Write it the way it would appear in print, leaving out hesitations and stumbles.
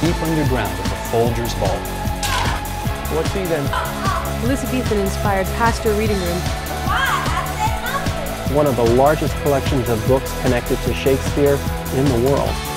deep underground at the Folgers Vault. What's he then? Elizabethan-inspired Pastor Reading Room. One of the largest collections of books connected to Shakespeare in the world.